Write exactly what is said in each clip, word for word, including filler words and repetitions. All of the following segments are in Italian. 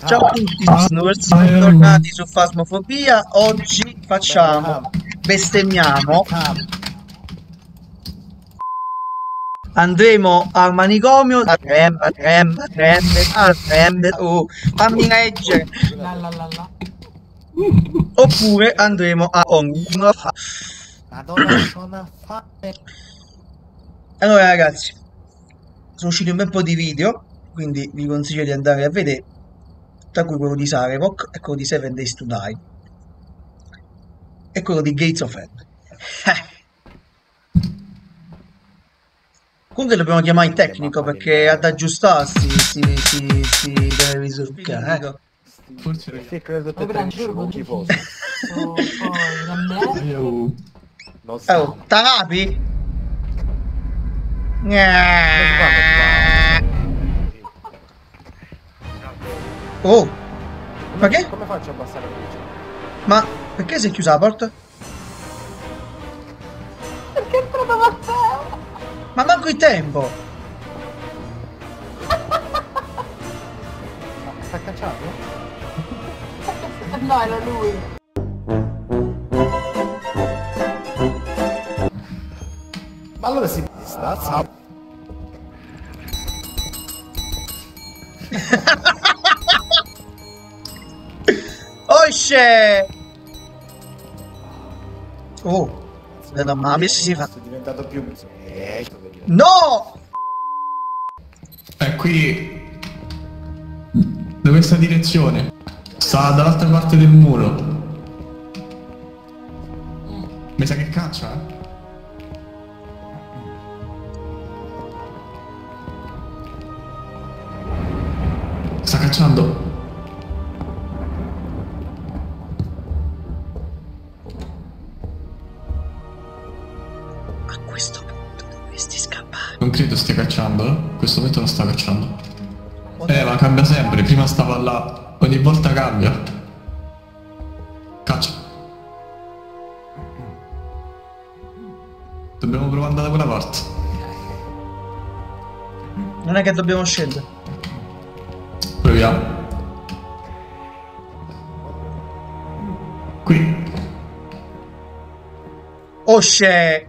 Ciao a tutti, sono bentornati su Phasmophobia. Oggi facciamo, bestemmiamo, andremo al manicomio, a rem, a rem, a rem, a rem, oh, fammi leggere, La la la la. oppure andremo a Hong Kong. Madonna, sono fame. Allora ragazzi, sono usciti un bel po' di video, quindi vi consiglio di andare a vedere, tra cui quello di Sarevok e quello di Seven Days to Die e quello di Gates of Hell. Comunque dobbiamo chiamare il tecnico perché ad aggiustarsi si, si, si deve risucchiare. Eh. Forse se credo Poi per prendo tre pure ci con fosse. poi da me. Io non sta. Oh, Tarapi? Come si fa? Oh, ma che? Come faccio a abbassare la luce? Ma perché si è chiusa la porta? Perché è proprio Matteo? Ma manco il tempo! Sta cacciando? No, era lui. Ma allora si sta. Osce! Oh, da mamma si fa. È diventato più. Eh, No! È qui. Da questa direzione. Sta dall'altra parte del muro. Mi sa che caccia, eh? Sta cacciando. A questo punto dovresti scappare. Non credo stia cacciando, eh? In questo momento non sta cacciando. Eh, ma cambia sempre. Prima stava là. Ogni volta cambia. Caccia. Dobbiamo provare ad andare da quella parte. Non è che dobbiamo scendere. Proviamo. Qui. Osce!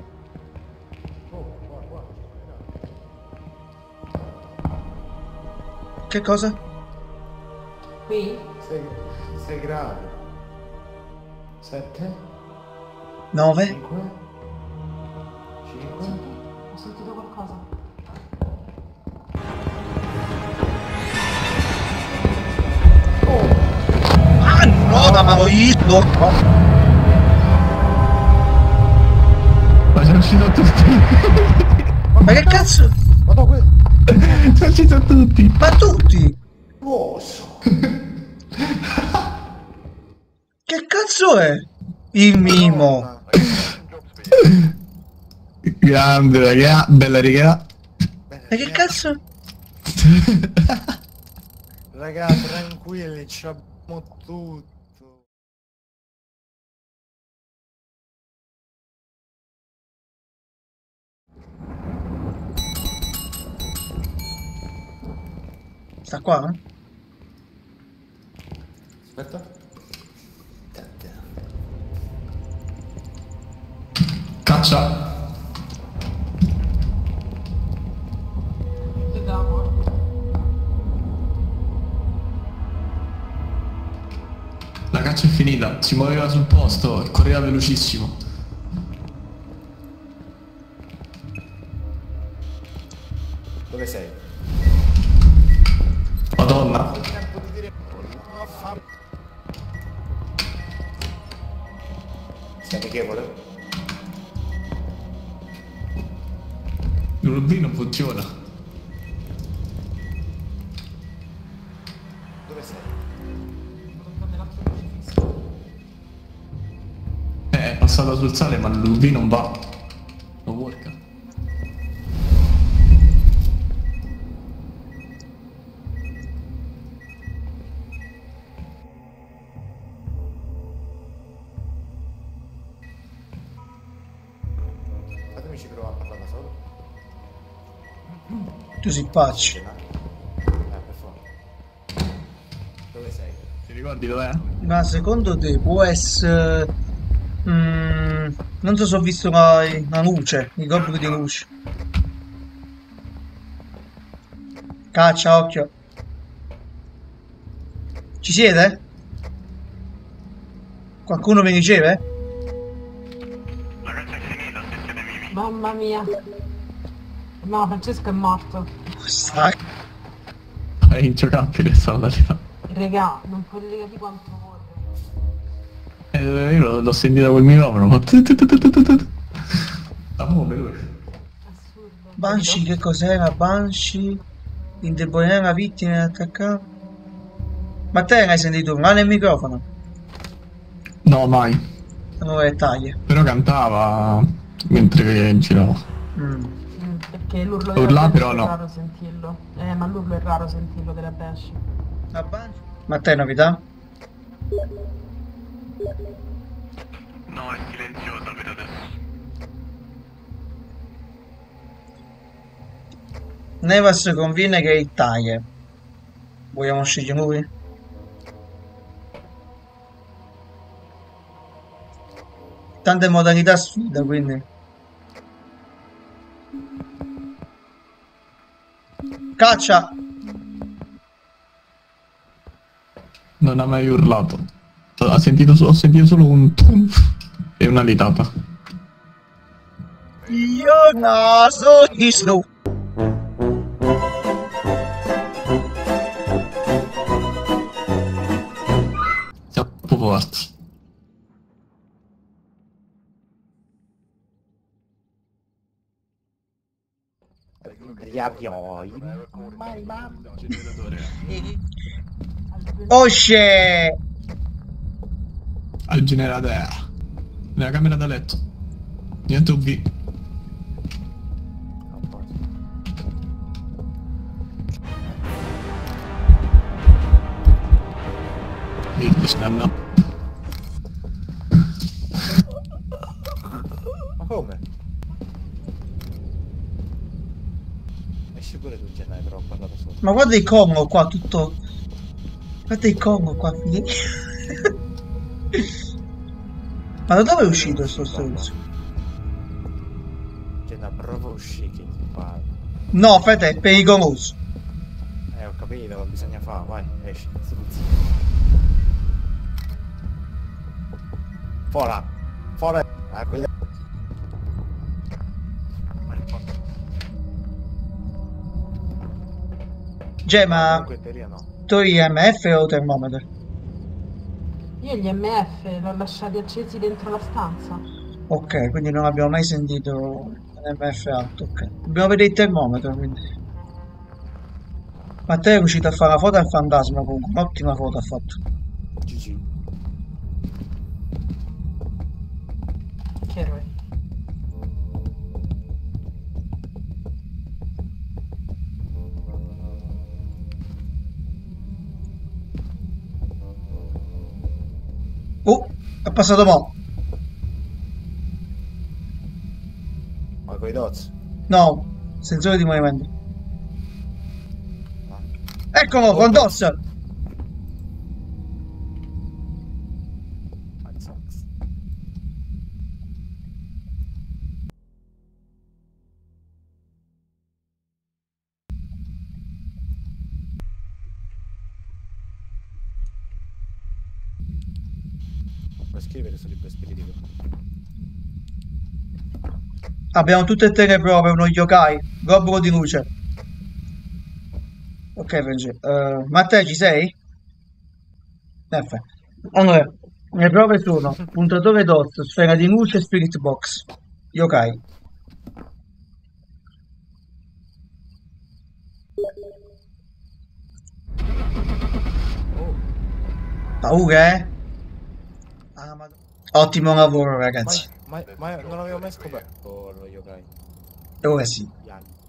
Che cosa? Qui? sei gradi. sette. Nove? cinque. cinque. Ho sentito qualcosa. Ah no, da Maoito! Ma sono uscito tutti. Ma che cazzo? Vado qui. Sono uscito tutti. Ma tutti! Oso. Che cazzo è? Il mimo! Grande raga, bella raga. Ma che cazzo? Raga, tranquilli, ci abbiamo tutto. Sta qua? Eh? Aspetta. Caccia. Vediamo. La caccia è finita, si muoveva sul posto e correva velocissimo. Dove sei? Madonna. Il tempo di dire. No, fa- Sei amichevole? L'U B non funziona. Dove sei? Eh, è passata sul sale ma l'U B non va. Non worka. Fatemi ci provo a parlare da solo. Tu sei pazzo. Eh, per favore. ricordi dov'è? Ma secondo te può essere... mm, non so se ho visto una, una luce, i gobbi di luce. Caccia, occhio. Ci siete? Qualcuno mi riceve? La caccia è finita, se siete vivi. Mamma mia. No, Francesco è morto. Sta... È ingiocabile sta modalità. Regà, non potete capire quanto vorrei. Eh, io l'ho sentita col microfono, ho fatto... Ah, veloce. Assurdo. Banshee, che cos'era? Banshee? Indebolire la vittima e attaccare? Ma te l'hai sentito male il microfono? No, mai. Allora taglia. Però cantava mentre giravo. Mm. Mm, perché l'urlo Urlà, della però Banshee no. è raro sentirlo. Eh, ma l'urlo è raro sentirlo della Banshee. La Banshee? Ma te novità? No, è silenziosa per adesso. Nevas conviene che il taglia. Vogliamo scegliere lui? Tante modalità sfida, quindi. Caccia! Non ha mai urlato. Ha sentito, so- ho sentito solo un tum e una litata. Io naso di snow. Siamo troppo forti. Gli avioi. Mai, mamma. Osce! Al generatore. Nella camera da letto. Niente U V. No. Ma come? Esci pure tu, Gennaio, però ho parlato solo. Ma guarda il Congo qua, tutto... Guarda il Congo qua, figli. Ma da dove è uscito sto stronzo? Gennaio, prova a uscire che ti fa. No, frate, è pericoloso. Eh, ho capito, ma bisogna fare, vai, esci, struzzi. Fora! Fora! Ah, quella... Cioè, ma Comunque in teoria no. tu I M F o termometro? Io gli M F li ho lasciati accesi dentro la stanza. Ok, quindi non abbiamo mai sentito M F alto, ok. Dobbiamo vedere il termometro, quindi. Ma te è riuscito a fare la foto al fantasma comunque, un'ottima foto ha fatto. G G. Che eroe. Oh, è passato mo'. Ma coi dots? No, sensore di movimento. No. Eccolo, con DOS! Mazzax. Puoi scrivere sul libro spiritico. Abbiamo tutte e tre le prove, uno yokai, globolo di luce. Ok, Franci. Uh, Matteo, ci sei? F. Allora, le prove sono puntatore DOS, sfera di luce, spirit box. Yokai. Oh, Paura, eh? Ah, ma- Ottimo lavoro, ragazzi. mai, mai, mai, non avevo mai scoperto lo yokai. E ora sì. Gli anni.